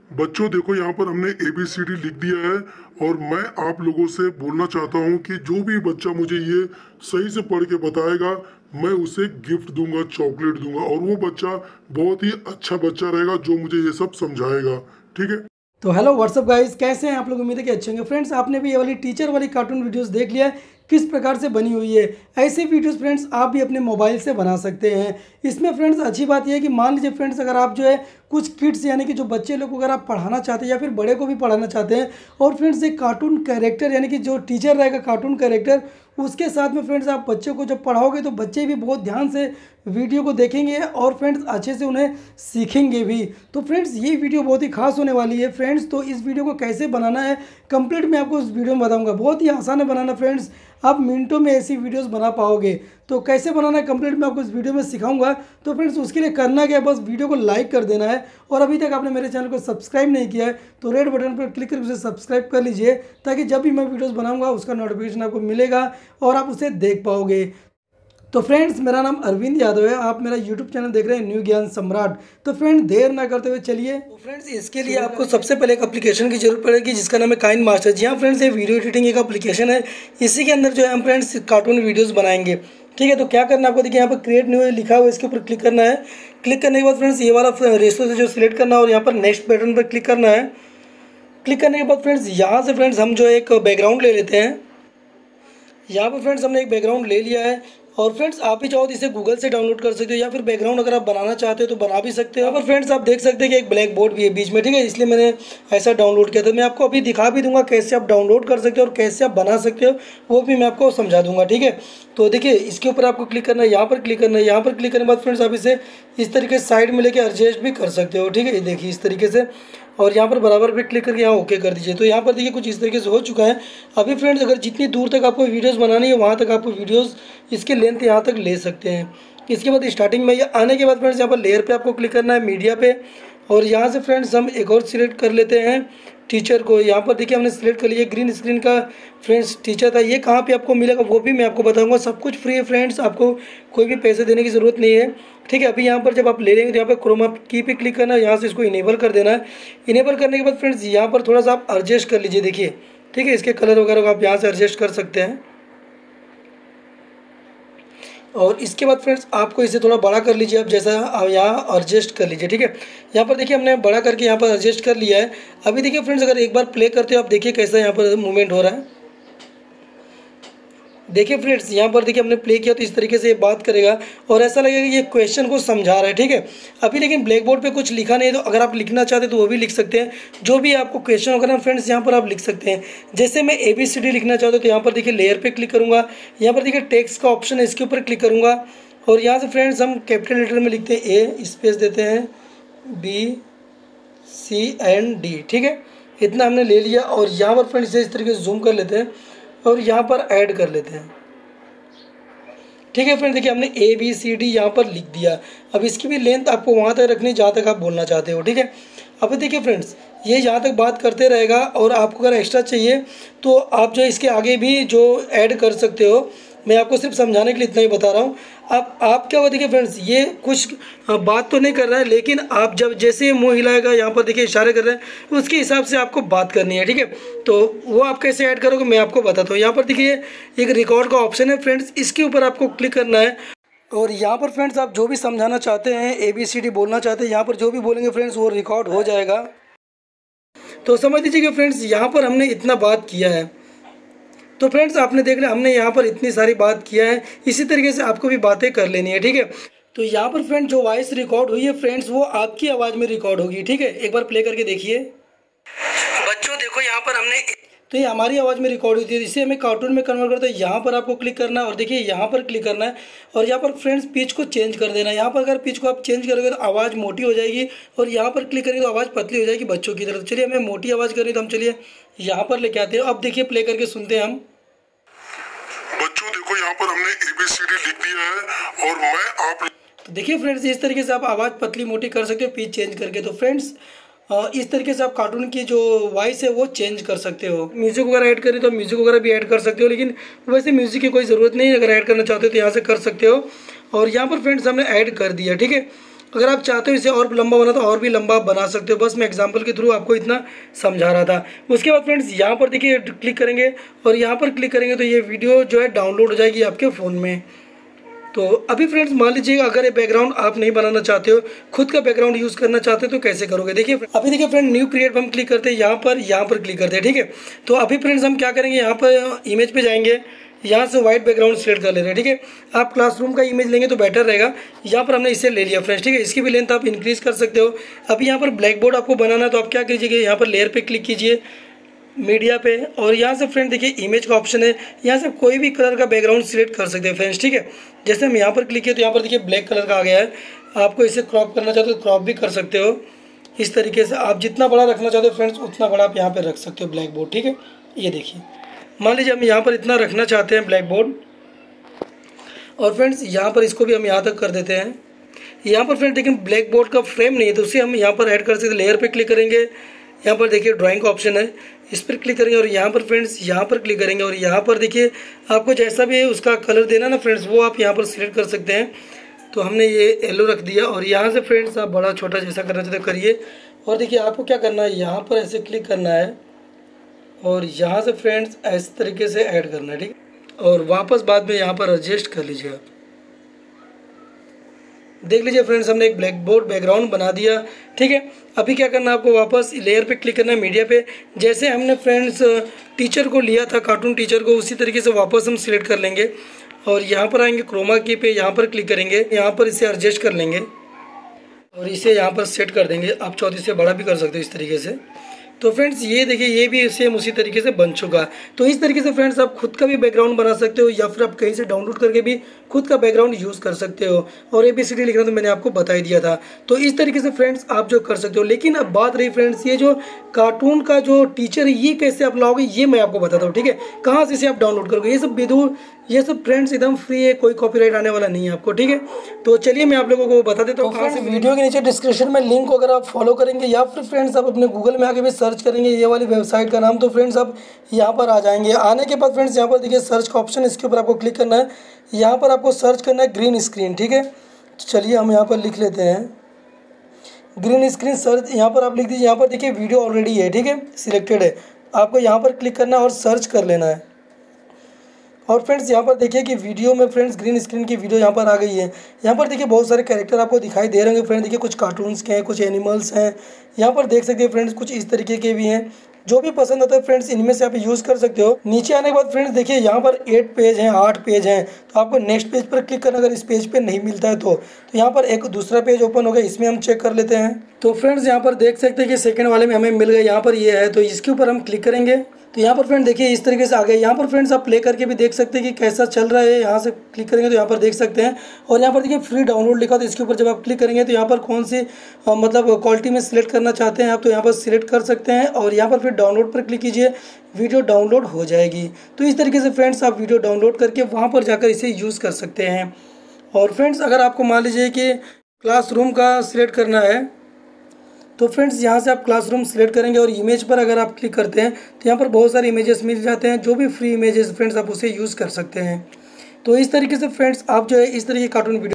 बच्चों देखो, यहाँ पर हमने ABCD लिख दिया है और मैं आप लोगों से बोलना चाहता हूँ कि जो भी बच्चा मुझे ये सही से पढ़ के बताएगा मैं उसे गिफ्ट दूंगा, चॉकलेट दूंगा, और वो बच्चा बहुत ही अच्छा बच्चा रहेगा जो मुझे ये सब समझाएगा। ठीक है। तो हेलो व्हाट्सअप गाइस, कैसे हैं आप लोग? उम्मीद है कि अच्छे होंगे। फ्रेंड्स, आपने भी ये वाली टीचर वाली कार्टून वीडियोस देख लिया है किस प्रकार से बनी हुई है। ऐसे वीडियोस फ्रेंड्स आप भी अपने मोबाइल से बना सकते हैं। इसमें फ्रेंड्स अच्छी बात यह है कि मान लीजिए फ्रेंड्स, अगर आप जो है कुछ किड्स यानी कि जो बच्चे लोग को अगर आप पढ़ाना चाहते हैं या फिर बड़े को भी पढ़ाना चाहते हैं, और फ्रेंड्स एक कार्टून कैरेक्टर यानी कि जो टीचर रहेगा कार्टून कैरेक्टर, उसके साथ में फ्रेंड्स आप बच्चों को जब पढ़ाओगे तो बच्चे भी बहुत ध्यान से वीडियो को देखेंगे और फ्रेंड्स अच्छे से उन्हें सीखेंगे भी। तो फ्रेंड्स ये वीडियो बहुत ही खास होने वाली है फ्रेंड्स। तो इस वीडियो को कैसे बनाना है कंप्लीट मैं आपको इस वीडियो में बताऊंगा। बहुत ही आसान है बनाना फ्रेंड्स, आप मिनटों में ऐसी वीडियोस बना पाओगे। तो कैसे बनाना है कंप्लीट मैं आपको इस वीडियो में सिखाऊंगा। तो फ्रेंड्स उसके लिए करना क्या है, बस वीडियो को लाइक कर देना है, और अभी तक आपने मेरे चैनल को सब्सक्राइब नहीं किया है तो रेड बटन पर क्लिक करके उसे सब्सक्राइब कर लीजिए, ताकि जब भी मैं वीडियोस बनाऊंगा उसका नोटिफिकेशन आपको मिलेगा और आप उसे देख पाओगे। तो फ्रेंड्स मेरा नाम अरविंद यादव है, आप मेरा यूट्यूब चैनल देख रहे हैं न्यू ज्ञान सम्राट। तो फ्रेंड्स देर ना करते हुए चलिए। तो फ्रेंड्स इसके लिए आपको सबसे पहले एक एप्लीकेशन की जरूरत पड़ेगी जिसका नाम है काइन मास्टर। जी हाँ फ्रेंड्स, ये वीडियो एडिटिंग एक एप्लीकेशन है, इसी के अंदर जो है हम फ्रेंड्स कार्टून वीडियोज़ बनाएंगे। ठीक है, तो क्या करना है आपको, देखिए यहाँ पर क्रिएट न्यू लिखा हुआ है, इसके ऊपर क्लिक करना है। क्लिक करने के बाद फ्रेंड्स ये वाला रेशो से जो सिलेक्ट करना है और यहाँ पर नेक्स्ट बटन पर क्लिक करना है। क्लिक करने के बाद फ्रेंड्स यहाँ से फ्रेंड्स हम जो एक बैकग्राउंड ले लेते हैं। यहाँ पर फ्रेंड्स हमने एक बैकग्राउंड ले लिया है, और फ्रेंड्स आप भी चाहो तो इसे गूगल से डाउनलोड कर सकते हो, या फिर बैकग्राउंड अगर आप बनाना चाहते हो तो बना भी सकते हो। यहाँ पर फ्रेंड्स आप देख सकते हैं कि एक ब्लैक बोर्ड भी है बीच में, ठीक है, इसलिए मैंने ऐसा डाउनलोड किया था। मैं आपको अभी दिखा भी दूंगा कैसे आप डाउनलोड कर सकते हो और कैसे आप बना सकते हो, वो भी मैं आपको समझा दूंगा। ठीक है, तो देखिए इसके ऊपर आपको क्लिक करना है, यहाँ पर क्लिक करना है। यहाँ पर क्लिक करने के बाद फ्रेंड्स आप इसे इस तरीके से साइड में लेके एडजस्ट भी कर सकते हो। ठीक है, ये देखिए इस तरीके से, और यहाँ पर बराबर पे क्लिक करके यहाँ ओके कर दीजिए। तो यहाँ पर देखिए कुछ इस तरीके से हो चुका है। अभी फ्रेंड्स अगर जितनी दूर तक आपको वीडियोस बनानी है वहाँ तक आपको वीडियोस इसके लेंथ यहाँ तक ले सकते हैं। इसके बाद स्टार्टिंग में ये आने के बाद फ्रेंड्स यहाँ पर लेयर पे आपको क्लिक करना है, मीडिया पे, और यहाँ से फ्रेंड्स हम एक और सिलेक्ट कर लेते हैं टीचर को। यहाँ पर देखिए हमने सिलेक्ट कर लिया, ग्रीन स्क्रीन का फ्रेंड्स टीचर था। ये कहाँ पे आपको मिलेगा वो भी मैं आपको बताऊंगा। सब कुछ फ्री है फ्रेंड्स, आपको कोई भी पैसे देने की ज़रूरत नहीं है। ठीक है, अभी यहाँ पर जब आप ले लेंगे तो यहाँ पर क्रोमा की पे क्लिक करना है, यहाँ से इसको इनेबल कर देना है। इनेबल करने के बाद फ्रेंड्स यहाँ पर थोड़ा सा आप एडजस्ट कर लीजिए, देखिए ठीक है, इसके कलर वगैरह आप यहाँ से एडजस्ट कर सकते हैं। और इसके बाद फ्रेंड्स आपको इसे थोड़ा बड़ा कर लीजिए, आप जैसा यहाँ एडजस्ट कर लीजिए। ठीक है, यहाँ पर देखिए हमने बड़ा करके यहाँ पर एडजस्ट कर लिया है। अभी देखिए फ्रेंड्स अगर एक बार प्ले करते हो आप देखिए कैसा यहाँ पर मूवमेंट हो रहा है। देखिए फ्रेंड्स यहाँ पर देखिए हमने प्ले किया तो इस तरीके से ये बात करेगा और ऐसा लगेगा कि ये क्वेश्चन को समझा रहा है। ठीक है, अभी लेकिन ब्लैक बोर्ड पे कुछ लिखा नहीं है, तो अगर आप लिखना चाहते तो वो भी लिख सकते हैं। जो भी आपको क्वेश्चन होगा ना फ्रेंड्स यहाँ पर आप लिख सकते हैं। जैसे मैं ABCD लिखना चाहता हूँ तो यहाँ पर देखिए लेयर पे क्लिक करूँगा, यहाँ पर देखिए टेक्स्ट का ऑप्शन है, इसके ऊपर क्लिक करूँगा, और यहाँ से फ्रेंड्स हम कैपिटल लेटर में लिखते हैं A, स्पेस देते हैं BCND। ठीक है, इतना हमने ले लिया, और यहाँ पर फ्रेंड्स इस तरीके से जूम कर लेते हैं और यहाँ पर ऐड कर लेते हैं। ठीक है फ्रेंड, देखिए हमने ABCD यहाँ पर लिख दिया। अब इसकी भी लेंथ आपको वहाँ तक रखनी जहाँ तक आप बोलना चाहते हो। ठीक है, अब देखिए फ्रेंड्स ये यहाँ तक बात करते रहेगा, और आपको अगर एक्स्ट्रा चाहिए तो आप जो इसके आगे भी जो ऐड कर सकते हो। मैं आपको सिर्फ समझाने के लिए इतना ही बता रहा हूँ। अब आप क्या हुआ, देखिए फ्रेंड्स ये कुछ बात तो नहीं कर रहा है, लेकिन आप जब जैसे मुंह हिलाएगा, यहाँ पर देखिए इशारे कर रहे हैं, उसके हिसाब से आपको बात करनी है। ठीक है, तो वो आप कैसे ऐड करोगे मैं आपको बताता हूँ। यहाँ पर देखिए एक रिकॉर्ड का ऑप्शन है फ्रेंड्स, इसके ऊपर आपको क्लिक करना है, और यहाँ पर फ्रेंड्स आप जो भी समझाना चाहते हैं, ABCD बोलना चाहते हैं, यहाँ पर जो भी बोलेंगे फ्रेंड्स वो रिकॉर्ड हो जाएगा। तो समझ लीजिए फ्रेंड्स यहाँ पर हमने इतना बात किया है। तो फ्रेंड्स आपने देख लिया हमने यहाँ पर इतनी सारी बात किया है, इसी तरीके से आपको भी बातें कर लेनी है। ठीक है, तो यहाँ पर फ्रेंड्स जो वॉइस रिकॉर्ड हुई है फ्रेंड्स वो आपकी आवाज़ में रिकॉर्ड होगी। ठीक है, एक बार प्ले करके देखिए। बच्चों देखो यहाँ पर हमने, तो ये हमारी आवाज़ में रिकॉर्ड हुई थी, इसे हमें कार्टून में कन्वर्ट करते हैं। यहाँ पर आपको क्लिक करना है, और देखिए यहाँ पर क्लिक करना है, और यहाँ पर फ्रेंड्स पिच को चेंज कर देना है। यहाँ पर अगर पिच को आप चेंज करोगे तो आवाज़ मोटी हो जाएगी, और यहाँ पर क्लिक करेंगे तो आवाज़ पतली हो जाएगी बच्चों की तरफ। चलिए हमें मोटी आवाज़ करनी तो हम चलिए यहाँ पर लेके आते हैं। अब देखिए प्ले करके सुनते हैं हम। बच्चों देखो यहाँ पर हमने ABCD लिख दिया है, और मैं आप तो देखिए फ्रेंड्स इस तरीके से आप आवाज़ पतली मोटी कर सकते हो पिच चेंज करके। तो फ्रेंड्स इस तरीके से आप कार्टून की जो वॉइस है वो चेंज कर सकते हो। म्यूजिक वगैरह ऐड करें तो म्यूजिक वगैरह भी ऐड कर सकते हो, लेकिन वैसे म्यूजिक की कोई ज़रूरत नहीं है। अगर ऐड करना चाहते हो तो यहाँ से कर सकते हो, और यहाँ पर फ्रेंड्स हमने ऐड कर दिया। ठीक है, अगर आप चाहते हो इसे और लंबा बना तो और भी लंबा बना सकते हो। बस मैं एग्जांपल के थ्रू आपको इतना समझा रहा था। उसके बाद फ्रेंड्स यहाँ पर देखिए क्लिक करेंगे और यहाँ पर क्लिक करेंगे तो ये वीडियो जो है डाउनलोड हो जाएगी आपके फ़ोन में। तो अभी फ्रेंड्स मान लीजिए अगर ये बैकग्राउंड आप नहीं बनाना चाहते हो, खुद का बैकग्राउंड यूज़ करना चाहते हो तो कैसे करोगे। देखिए अभी देखिए फ्रेंड न्यू क्रिएट पर हम क्लिक करते हैं, यहाँ पर क्लिक करते हैं, ठीक है। तो अभी फ्रेंड्स हम क्या करेंगे, यहाँ पर इमेज पे जाएंगे, यहाँ से वाइट बैकग्राउंड सेलेक्ट कर ले रहे हैं, ठीक है। आप क्लासरूम का इमेज लेंगे तो बेटर रहेगा। यहाँ पर हमने इसे ले लिया फ्रेंड्स, ठीक है। इसकी भी लेंथ आप इंक्रीज कर सकते हो। अभी यहाँ पर ब्लैक बोर्ड आपको बनाना है तो आप क्या कीजिएगा, यहाँ पर लेयर पे क्लिक कीजिए, मीडिया पे, और यहाँ से फ्रेंड देखिए इमेज का ऑप्शन है, यहाँ से कोई भी कलर का बैकग्राउंड सिलेक्ट कर सकते हैं फ्रेंड्स, ठीक है। जैसे हम यहाँ पर क्लिक किए तो यहाँ पर देखिए ब्लैक कलर का आ गया है। आपको इसे क्रॉप करना चाहते हो तो क्रॉप भी कर सकते हो। इस तरीके से आप जितना बड़ा रखना चाहते हो फ्रेंड्स उतना बड़ा आप यहाँ पर रख सकते हो ब्लैक बोर्ड, ठीक है। ये देखिए मान लीजिए हम यहाँ पर इतना रखना चाहते हैं ब्लैक बोर्ड, और फ्रेंड्स यहाँ पर इसको भी हम यहाँ तक कर देते हैं। यहाँ पर फ्रेंड देखिए ब्लैक बोर्ड का फ्रेम नहीं है तो उसे हम यहाँ पर ऐड कर सकते हैं। लेयर पे क्लिक करेंगे, यहाँ पर देखिए ड्राइंग का ऑप्शन है, इस पर क्लिक करेंगे और यहाँ पर फ्रेंड्स यहाँ पर क्लिक करेंगे और यहाँ पर देखिए आपको जैसा भी है उसका कलर देना ना फ्रेंड्स वो आप यहाँ पर सिलेक्ट कर सकते हैं। तो हमने ये येलो रख दिया और यहाँ से फ्रेंड्स आप बड़ा छोटा जैसा करना चाहते हो करिए। और देखिए आपको क्या करना है, यहाँ पर ऐसे क्लिक करना है और यहाँ से फ्रेंड्स इस तरीके से ऐड करना है, ठीक है। और वापस बाद में यहाँ पर एडजस्ट कर लीजिए आप। देख लीजिए फ्रेंड्स हमने एक ब्लैक बोर्ड बैकग्राउंड बना दिया, ठीक है। अभी क्या करना है, आपको वापस लेयर पे क्लिक करना है, मीडिया पे। जैसे हमने फ्रेंड्स टीचर को लिया था, कार्टून टीचर को, उसी तरीके से वापस हम सिलेक्ट कर लेंगे और यहाँ पर आएंगे क्रोमा की पे, यहाँ पर क्लिक करेंगे, यहाँ पर इसे एडजस्ट कर लेंगे और इसे यहाँ पर सेट कर देंगे। आप 34 से बड़ा भी कर सकते हो इस तरीके से। तो फ्रेंड्स ये देखिए ये भी सेम उसी तरीके से बन चुका है। तो इस तरीके से फ्रेंड्स आप खुद का भी बैकग्राउंड बना सकते हो या फिर आप कहीं से डाउनलोड करके भी खुद का बैकग्राउंड यूज़ कर सकते हो। और ABCD लिखना तो मैंने आपको बता ही दिया था। तो इस तरीके से फ्रेंड्स आप जो कर सकते हो। लेकिन अब बात रही फ्रेंड्स ये जो कार्टून का जो टीचर है ये कैसे आप लाओगे ये मैं आपको बताता हूँ, ठीक है। कहाँ से इसे आप डाउनलोड करोगे, ये सब बेदूर, ये सब फ्रेंड्स एकदम फ्री है, कोई कॉपीराइट आने वाला नहीं है आपको, ठीक है। तो चलिए मैं आप लोगों को बता देता हूँ कहाँ से। वीडियो के नीचे डिस्क्रिप्शन में लिंक को अगर आप फॉलो करेंगे या फिर फ्रेंड्स आप अपने गूगल में आके भी सर्च करेंगे ये वाली वेबसाइट का नाम, तो फ्रेंड्स आप यहाँ पर आ जाएंगे। आने के बाद फ्रेंड्स यहाँ पर देखिए सर्च का ऑप्शन, इसके ऊपर आपको क्लिक करना है। यहाँ पर आपको सर्च करना है ग्रीन स्क्रीन, ठीक है। चलिए हम यहाँ पर लिख लेते हैं ग्रीन स्क्रीन सर्च। यहाँ पर आप लिख दीजिए, यहाँ पर देखिए वीडियो ऑलरेडी है, ठीक है, सिलेक्टेड है। आपको यहाँ पर क्लिक करना है और सर्च कर लेना है। और फ्रेंड्स यहाँ पर देखिए कि वीडियो में फ्रेंड्स ग्रीन स्क्रीन की वीडियो यहाँ पर आ गई है। यहाँ पर देखिए बहुत सारे कैरेक्टर आपको दिखाई दे रहे होंगे फ्रेंड्स। देखिए कुछ कार्टून्स के हैं, कुछ एनिमल्स हैं, यहाँ पर देख सकते हैं फ्रेंड्स, कुछ इस तरीके के भी हैं। जो भी पसंद आता है फ्रेंड्स इनमें से आप यूज़ कर सकते हो। नीचे आने के बाद फ्रेंड्स देखिए यहाँ पर 8 पेज हैं, 8 पेज हैं। तो आपको नेक्स्ट पेज पर क्लिक करना, अगर इस पेज पे नहीं मिलता है तो यहाँ पर एक दूसरा पेज ओपन हो गया, इसमें हम चेक कर लेते हैं। तो फ्रेंड्स यहाँ पर देख सकते हैं कि सेकंड वाले में हमें मिल गए, यहाँ पर ये है, तो इसके ऊपर हम क्लिक करेंगे तो यहाँ पर फ्रेंड देखिए इस तरीके से आ गए। यहाँ पर फ्रेंड्स आप प्ले करके भी देख सकते हैं कि कैसा चल रहा है। यहाँ से क्लिक करेंगे तो यहाँ पर देख सकते हैं। और यहाँ पर देखिए फ्री डाउनलोड लिखा, तो इसके ऊपर जब आप क्लिक करेंगे तो यहाँ पर कौन सी मतलब क्वालिटी में सिलेक्ट करना चाहते हैं आप, तो यहाँ पर सिलेक्ट कर सकते हैं। और यहाँ पर फिर डाउनलोड पर क्लिक कीजिए, वीडियो डाउनलोड हो जाएगी। तो इस तरीके से फ्रेंड्स आप वीडियो डाउनलोड करके वहाँ पर जाकर इसे यूज़ कर सकते हैं। और फ्रेंड्स अगर आपको मान लीजिए कि क्लासरूम का सिलेक्ट करना है तो फ्रेंड्स यहाँ से आप क्लासरूम सिलेक्ट करेंगे और इमेज पर अगर आप क्लिक करते हैं तो यहाँ पर बहुत सारे इमेजेस मिल जाते हैं। जो भी फ्री इमेजेस फ्रेंड्स आप उसे यूज़ कर सकते हैं। तो इस तरीके से फ्रेंड्स आप जो है इस तरह की कार्टून वीडियो